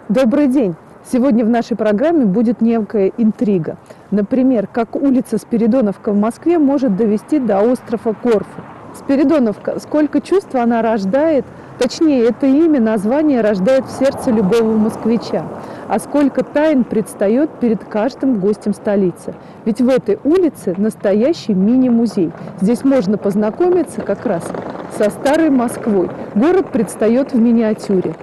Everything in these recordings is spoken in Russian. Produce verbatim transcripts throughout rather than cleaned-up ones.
Добрый день! Сегодня в нашей программе будет некая интрига. Например, как улица Спиридоновка в Москве может довести до острова Корфу. Спиридоновка, сколько чувств она рождает, точнее, это имя, название рождает в сердце любого москвича. А сколько тайн предстает перед каждым гостем столицы. Ведь в этой улице настоящий мини-музей. Здесь можно познакомиться как раз со старой Москвой. Город предстает в миниатюре.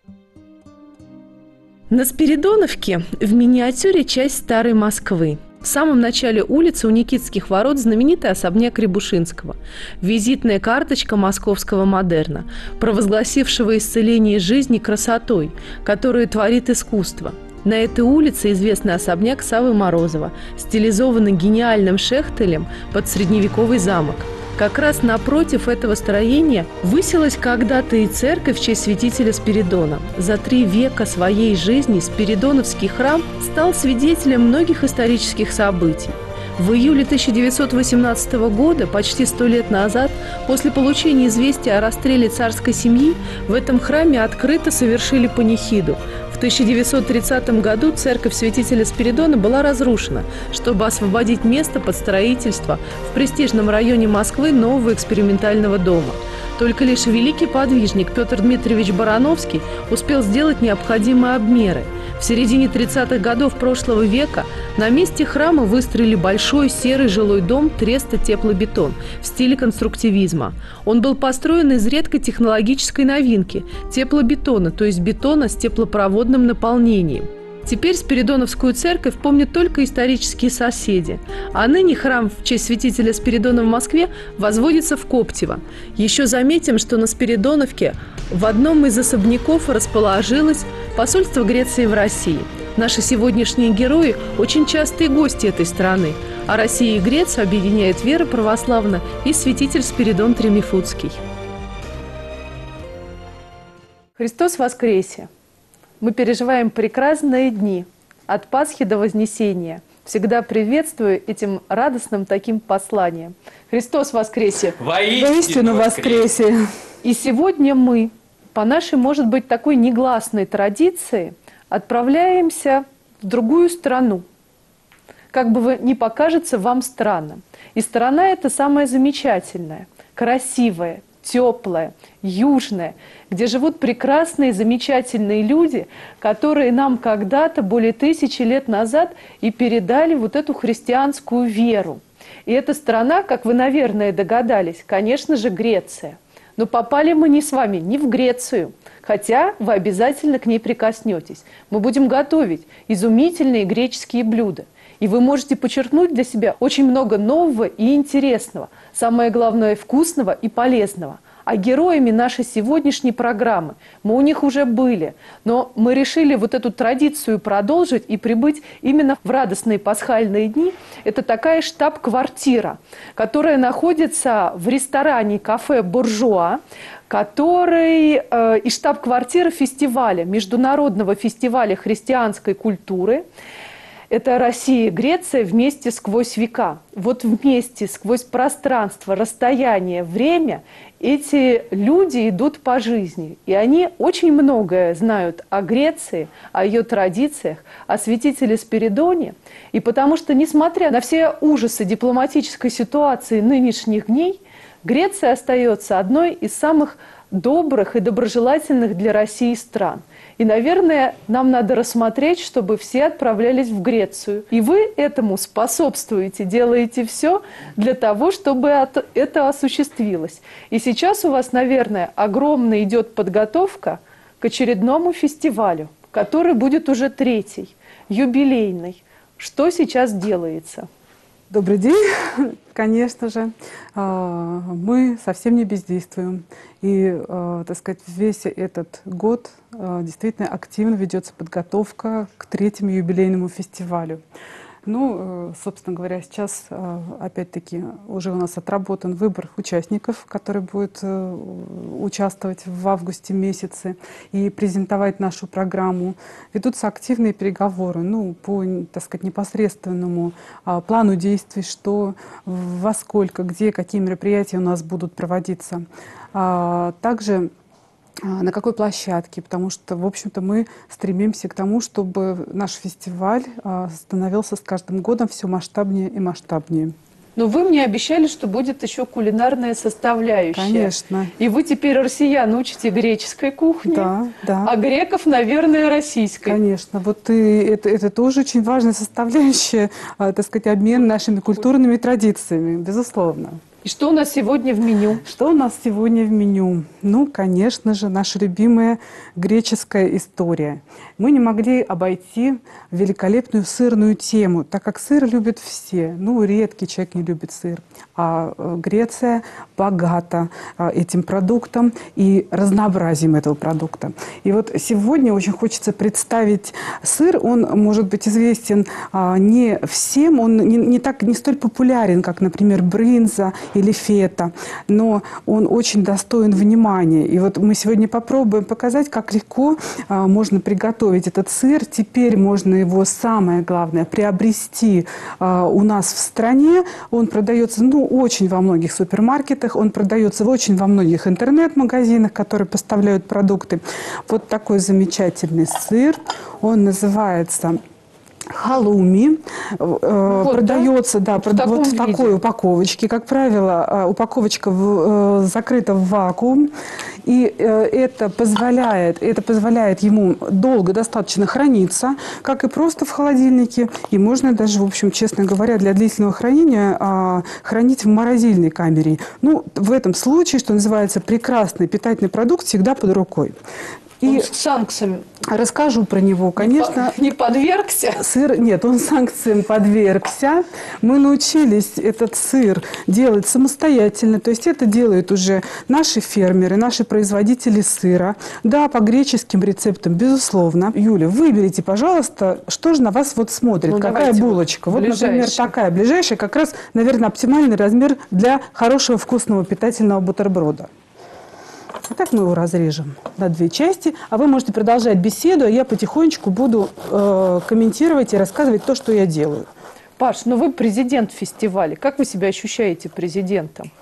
На Спиридоновке в миниатюре часть старой Москвы. В самом начале улицы у Никитских ворот знаменитый особняк Рябушинского. Визитная карточка московского модерна, провозгласившего исцеление жизни красотой, которую творит искусство. На этой улице известный особняк Саввы Морозова, стилизованный гениальным шехтелем под средневековый замок. Как раз напротив этого строения высилась когда-то и церковь в честь святителя Спиридона. За три века своей жизни Спиридоновский храм стал свидетелем многих исторических событий. В июле тысяча девятьсот восемнадцатого года, почти сто лет назад, после получения известия о расстреле царской семьи, в этом храме открыто совершили панихиду. В тысяча девятьсот тридцатом году церковь святителя Спиридона была разрушена, чтобы освободить место под строительство в престижном районе Москвы нового экспериментального дома. Только лишь великий подвижник Петр Дмитриевич Барановский успел сделать необходимые обмеры. В середине тридцатых годов прошлого века на месте храма выстроили большой серый жилой дом Треста Теплобетон в стиле конструктивизма. Он был построен из редкой технологической новинки – теплобетона, то есть бетона с теплопроводным наполнением. Теперь Спиридоновскую церковь помнят только исторические соседи, а ныне храм в честь святителя Спиридона в Москве возводится в Коптево. Еще заметим, что на Спиридоновке в одном из особняков расположилось посольство Греции в России. Наши сегодняшние герои – очень частые гости этой страны, а Россию и Грецию объединяет вера православная и святитель Спиридон Тремифудский. Христос воскресе! Мы переживаем прекрасные дни от Пасхи до Вознесения. Всегда приветствую этим радостным таким посланием. Христос воскресе! Воистину, Воистину воскресе! воскресе! И сегодня мы, по нашей, может быть, такой негласной традиции, отправляемся в другую страну. Как бы ни покажется вам странным. И страна эта самая замечательная, красивая, теплая, южная, где живут прекрасные, замечательные люди, которые нам когда-то, более тысячи лет назад, и передали вот эту христианскую веру. И эта страна, как вы, наверное, догадались, конечно же, Греция. Но попали мы не с вами, не в Грецию, хотя вы обязательно к ней прикоснетесь. Мы будем готовить изумительные греческие блюда. И вы можете подчеркнуть для себя очень много нового и интересного, самое главное, вкусного и полезного. А героями нашей сегодняшней программы мы у них уже были, но мы решили вот эту традицию продолжить и прибыть именно в радостные пасхальные дни. Это такая штаб-квартира, которая находится в ресторане кафе «Буржуа», который э, и штаб-квартира фестиваля, международного фестиваля христианской культуры. Это Россия и Греция вместе сквозь века. Вот вместе, сквозь пространство, расстояние, время эти люди идут по жизни. И они очень многое знают о Греции, о ее традициях, о святителе Спиридоне. И потому что, несмотря на все ужасы дипломатической ситуации нынешних дней, Греция остается одной из самых добрых и доброжелательных для России стран. И, наверное, нам надо рассмотреть, чтобы все отправлялись в Грецию. И вы этому способствуете, делаете все для того, чтобы это осуществилось. И сейчас у вас, наверное, огромная идет подготовка к очередному фестивалю, который будет уже третий, юбилейный. Что сейчас делается? Добрый день. Конечно же, мы совсем не бездействуем. И, так сказать, весь этот год действительно активно ведется подготовка к третьему юбилейному фестивалю. Ну, собственно говоря, сейчас, опять-таки, уже у нас отработан выбор участников, которые будут участвовать в августе месяце и презентовать нашу программу. Ведутся активные переговоры, ну, по, так сказать, непосредственному плану действий, что, во сколько, где, какие мероприятия у нас будут проводиться. Также на какой площадке, потому что, в общем-то, мы стремимся к тому, чтобы наш фестиваль становился с каждым годом все масштабнее и масштабнее. Но вы мне обещали, что будет еще кулинарная составляющая. Конечно. И вы теперь россиян учите греческой кухне, да, да. а греков, наверное, российской. Конечно. Вот и это, это тоже очень важная составляющая, так сказать, обмен нашими культурными традициями, безусловно. И что у нас сегодня в меню? Что у нас сегодня в меню? Ну, конечно же, наша любимая греческая история. Мы не могли обойти великолепную сырную тему, так как сыр любят все. Ну, редкий человек не любит сыр. А Греция богата этим продуктом и разнообразием этого продукта. И вот сегодня очень хочется представить сыр. Он может быть известен не всем, он не, не, так, не столь популярен, как, например, брынза или фета, но он очень достоин внимания. И вот мы сегодня попробуем показать, как легко а, можно приготовить этот сыр. Теперь можно его, самое главное, приобрести а, у нас в стране. Он продается, ну, очень во многих супермаркетах, он продается очень во многих интернет-магазинах, которые поставляют продукты. Вот такой замечательный сыр. Он называется халуми, вот, продается, да, да, в, вот в такой упаковочке. Как правило, упаковочка в, закрыта в вакуум, и это позволяет, это позволяет ему долго достаточно храниться, как и просто в холодильнике. И можно даже, в общем, честно говоря, для длительного хранения хранить в морозильной камере. Ну, в этом случае, что называется, прекрасный питательный продукт всегда под рукой. И он с санкциями. Расскажу про него, конечно. Не подвергся? Сыр, нет, он санкциям подвергся. Мы научились этот сыр делать самостоятельно. То есть это делают уже наши фермеры, наши производители сыра. Да, по греческим рецептам, безусловно. Юля, выберите, пожалуйста, что же на вас вот смотрит, ну, какая булочка. Вот, например, такая ближайшая, как раз, наверное, оптимальный размер для хорошего вкусного питательного бутерброда. Итак, мы его разрежем на две части, а вы можете продолжать беседу, а я потихонечку буду э, комментировать и рассказывать то, что я делаю. Паш, ну вы президент фестиваля. Как вы себя ощущаете президентом?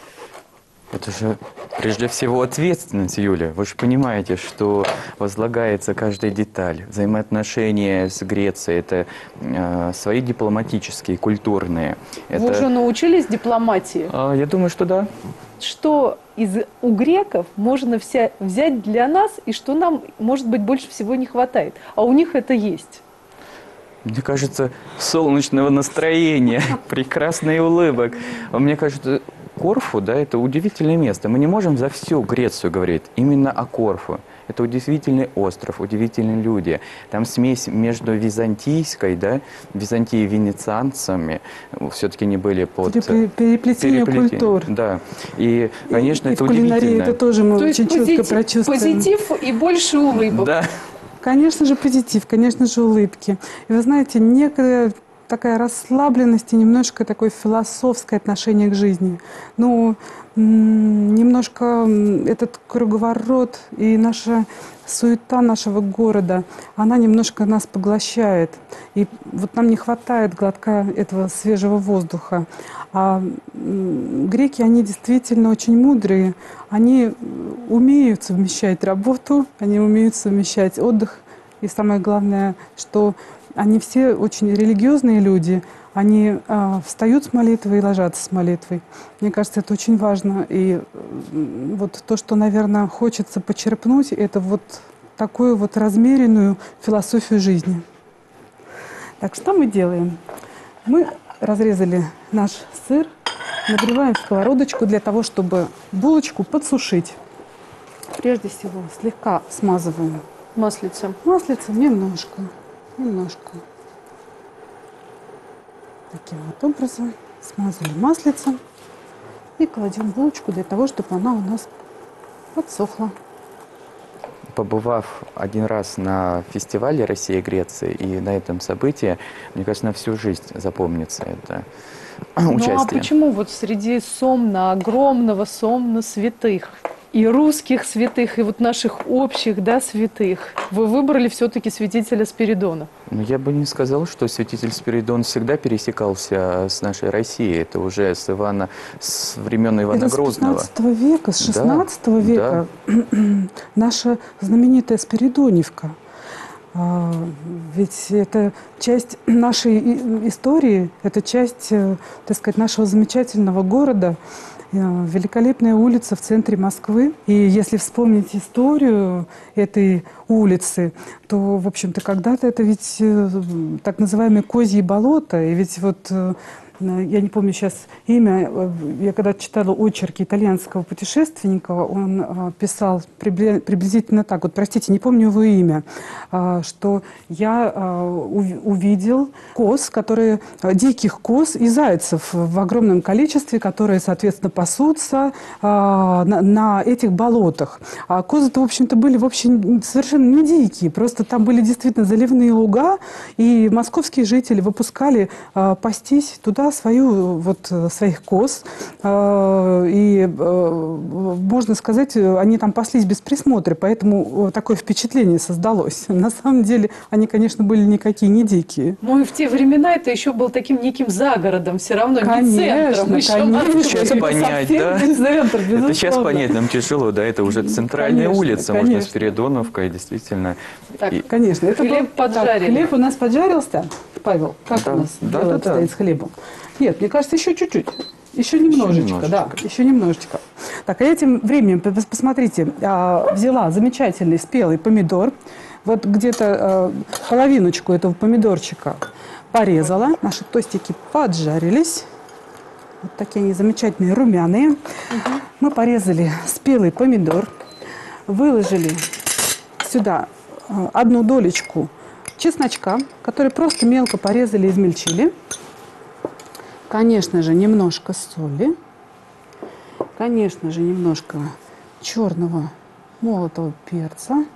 Это же прежде всего ответственность, Юля. Вы же понимаете, что возлагается каждая деталь. Взаимоотношения с Грецией – это э, свои дипломатические, культурные. Вы это... уже научились дипломатии? А, я думаю, что да. Что из у греков можно вся, взять для нас, и что нам, может быть, больше всего не хватает? А у них это есть. Мне кажется, солнечного настроения, прекрасный улыбок. Мне кажется, Корфу, да, это удивительное место. Мы не можем за всю Грецию говорить именно о Корфу. Это удивительный остров, удивительные люди. Там смесь между византийской, да, Византией и венецианцами. Все-таки не были под... Переплетение культур. Да. И, конечно, и, это и в кулинарии удивительно. Это тоже мы То очень есть четко позитив, прочувствуем. Позитив и больше улыбок. Да. Конечно же, позитив, конечно же, улыбки. И вы знаете, некая такая расслабленность и немножко такое философское отношение к жизни. Ну, немножко этот круговорот и наша суета нашего города, она немножко нас поглощает. И вот нам не хватает глотка этого свежего воздуха. А греки, они действительно очень мудрые. Они умеют совмещать работу, они умеют совмещать отдых. И самое главное, что они все очень религиозные люди. Они э, встают с молитвой и ложатся с молитвой. Мне кажется, это очень важно. И э, вот то, что, наверное, хочется почерпнуть, это вот такую вот размеренную философию жизни. Так, что мы делаем? Мы разрезали наш сыр, нагреваем сковородочку для того, чтобы булочку подсушить. Прежде всего, слегка смазываем маслицем. Маслицем немножко, немножко. Таким вот образом смазали маслицем и кладем булочку для того, чтобы она у нас подсохла. Побывав один раз на фестивале «Россия и Греция» и на этом событии, мне кажется, на всю жизнь запомнится это участие. Ну а почему вот среди сомна, огромного сомна святых, и русских святых, и вот наших общих, да, святых, вы выбрали все-таки святителя Спиридона? Ну, я бы не сказал, что святитель Спиридон всегда пересекался с нашей Россией. Это уже с Ивана, с времен Ивана Это Грозного. с пятнадцатого века, с Да, шестнадцатого века наша знаменитая Спиридоневка. А, Ведь это часть нашей и- истории, это часть, э, так сказать, нашего замечательного города, э, великолепная улица в центре Москвы. И если вспомнить историю этой улицы, то, в общем-то, когда-то это ведь э, так называемые козьи болота. И ведь вот э, я не помню сейчас имя, я когда читала очерки итальянского путешественника, он э, писал прибли- приблизительно так, вот, простите, не помню его имя, э, что я э, ув- увидел коз, которые, э, диких коз и зайцев в огромном количестве, которые, соответственно, пасутся э, на, на этих болотах. А козы-то, в общем-то, были в общем, совершенно не дикие, просто там были действительно заливные луга, и московские жители выпускали э, пастись туда свою, вот, своих коз. Э, и, э, можно сказать, они там паслись без присмотра, поэтому такое впечатление создалось. На самом деле они, конечно, были никакие не дикие. Ну и в те времена это еще был таким неким загородом, все равно не центром. Конечно, еще конечно. Москвы. Сейчас Это понять, совсем да? не центр, Это сейчас безусловно. понять нам тяжело, да, это уже центральная Конечно, улица, можно конечно. Спиридоновка, и действительно. Так, И- Конечно. Это Хлеб был- поджарили. Так, хлеб у нас поджарился. Павел, как Да, у нас да, дело да, обстоит да. с хлебом? Нет, мне кажется, еще чуть-чуть. Еще немножечко, да, немножечко. еще немножечко. Так, а этим временем, п- пос- посмотрите, а, взяла замечательный спелый помидор, вот где-то а, половиночку этого помидорчика порезала. Наши тостики поджарились. Вот такие они замечательные, румяные. Мы порезали спелый помидор, выложили сюда а, одну долечку чесночка, который просто мелко порезали и измельчили. Конечно же, немножко соли. Конечно же, немножко черного молотого перца.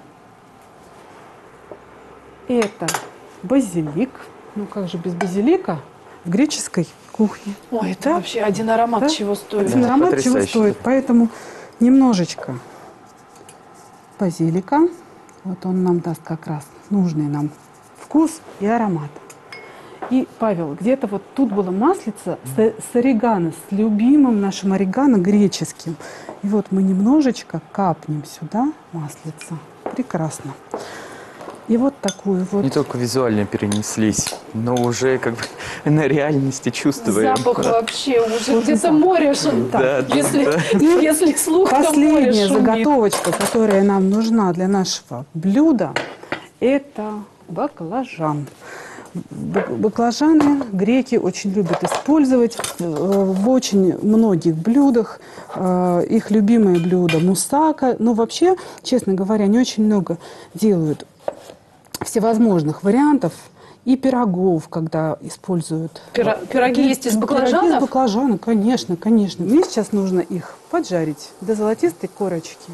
Это базилик. Ну как же без базилика в греческой кухне? ой, это Да? вообще один аромат Да? чего стоит. Один Да, аромат чего потрясающе. стоит. Поэтому немножечко базилика. Вот он нам даст как раз нужный нам вкус и аромат. И, Павел, где-то вот тут было маслица с, с орегано, с любимым нашим орегано греческим. И вот мы немножечко капнем сюда маслица. Прекрасно. И вот такую вот... Не только визуально перенеслись, но уже как бы на реальности чувствуем. Запах Да. вообще уже Вот где-то запах. море шумит. Да, да, Если, да. если слух, то море Последняя шумит. заготовочка, которая нам нужна для нашего блюда, это баклажан. Бак- Баклажаны греки очень любят использовать э, в очень многих блюдах. Э, Их любимое блюдо мусака. Но вообще, честно говоря, не очень много делают всевозможных вариантов и пирогов, когда используют. Пира- пироги есть из Пироги из баклажанов? баклажана, конечно, конечно. Мне сейчас нужно их поджарить до золотистой корочки.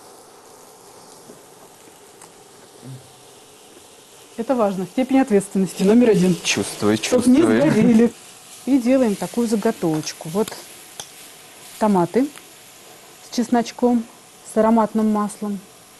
Это важно. Степень ответственности номер один. Чувствую, Чтоб не чувствую. сгорели. И делаем такую заготовочку. Вот томаты с чесночком, с ароматным маслом.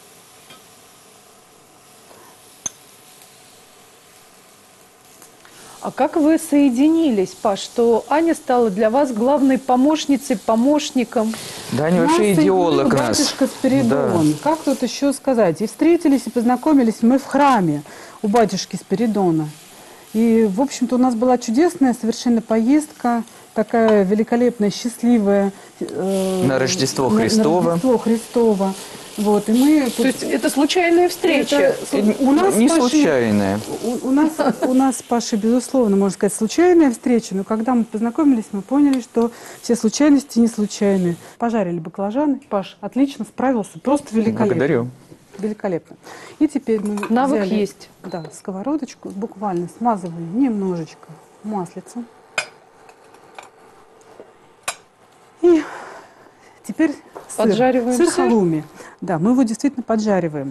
А как вы соединились, Паш, что Аня стала для вас главной помощницей, помощником? Да, они Нас вообще идеолог соединил нас. батюшка Спиридон. Да. Как тут еще сказать? И встретились, и познакомились мы в храме у батюшки Спиридона. И, в общем-то, у нас была чудесная совершенно поездка, такая великолепная, счастливая. э, На Рождество на- Христово. На Рождество Христово. Вот, и мы... То есть это случайная встреча? Это- у нас Не с Пашей- случайная. У, у нас, у нас с Пашей, безусловно, можно сказать, случайная встреча, но когда мы познакомились, мы поняли, что все случайности не случайные. Пожарили баклажаны. Паш отлично справился, просто великолепно. Благодарю. Великолепно. И теперь мы Навык взяли, есть. Да, сковородочку, буквально смазываем немножечко маслицем. И теперь сыр. Поджариваем сыр сыр? халуми. Да, мы его действительно поджариваем.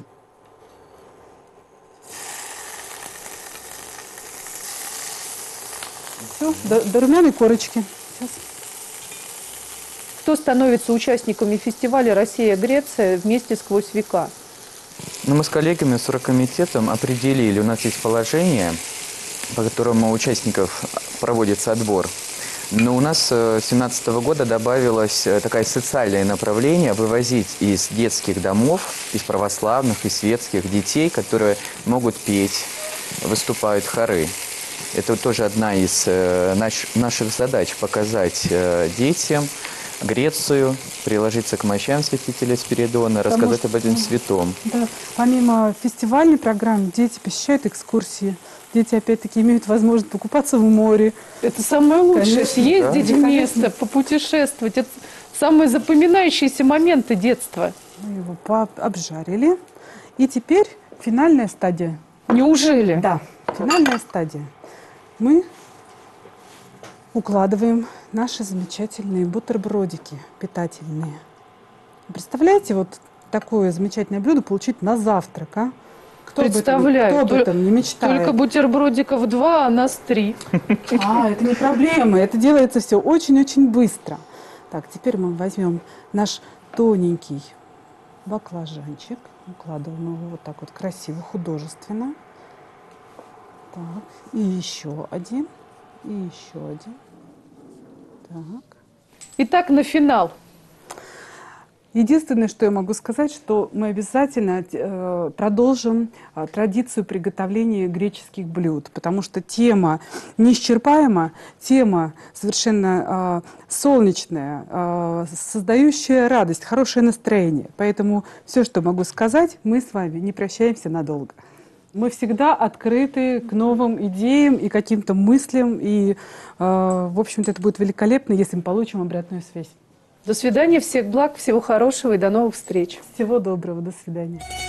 Все, до, до румяной корочки. Сейчас. кто становится участниками фестиваля «Россия-Греция» вместе сквозь века? Ну, мы с коллегами, с оргкомитетом определили, у нас есть положение, по которому у участников проводится отбор. Но у нас с две тысячи семнадцатого года добавилось такое социальное направление — вывозить из детских домов, из православных, из светских детей, которые могут петь, выступают хоры. Это тоже одна из наш, наших задач — показать детям Грецию, приложиться к мощам святителя Спиридона, Потому рассказать что, об этом ну, святом. Да. Помимо фестивальной программы, дети посещают экскурсии. Дети, опять-таки, имеют возможность покупаться в море. Это самое лучшее. Конечно, Съездить да. в место, попутешествовать. Это самые запоминающиеся моменты детства. Мы его пообжарили. И теперь финальная стадия. Неужели? Да, финальная стадия. Мы укладываем наши замечательные бутербродики питательные. Представляете, вот такое замечательное блюдо получить на завтрак, а? Кто Представляю. Об этом, кто об этом не мечтает? Только бутербродиков два, а нас три. А, это не проблема, это делается все очень-очень быстро. Так, теперь мы возьмем наш тоненький баклажанчик, укладываем его вот так вот красиво, художественно. Так, и еще один, и еще один. Так. Итак, на финал. Единственное, что я могу сказать, что мы обязательно э, продолжим э, традицию приготовления греческих блюд, потому что тема неисчерпаема, тема совершенно э, солнечная, э, создающая радость, хорошее настроение. Поэтому все, что могу сказать, мы с вами не прощаемся надолго. Мы всегда открыты к новым идеям и каким-то мыслям, и, э, в общем-то, это будет великолепно, если мы получим обратную связь. До свидания, всех благ, всего хорошего и до новых встреч. Всего доброго, до свидания.